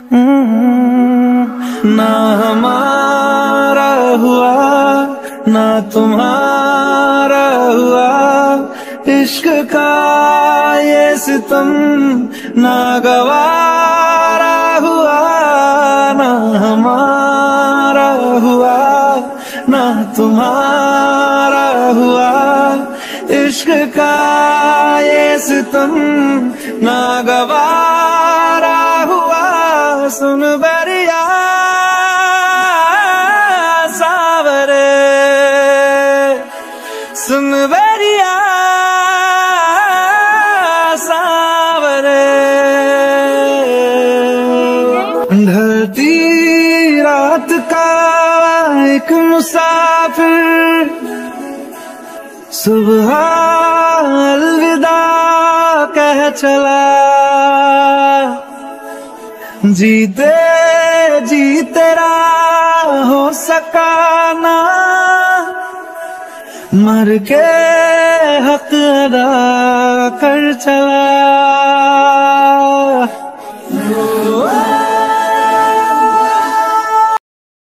ना हमारा हुआ ना तुम्हारा हुआ, इश्क का ये सितम ना गवारा हुआ। ना हमारा हुआ ना तुम्हारा हुआ, इश्क का ये सितम ना गवारा हुआ। सुन बरिया सावरे, सुन बरिया सावरे, ढलती रात का एक मुसाफिर, सुबह अलविदा कह चला। जीते जी तेरा हो सका ना, मर के हक अदा कर चला।